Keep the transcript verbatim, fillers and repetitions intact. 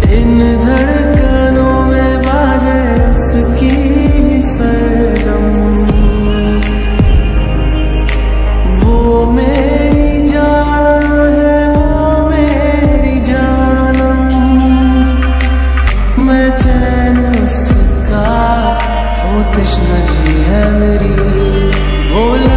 इन धड़कनों में बाजे उसकी सरगम, वो मेरी जान है, वो मेरी जानम, मैं चैन उसका, वो तृष्णा जी है मेरी, वो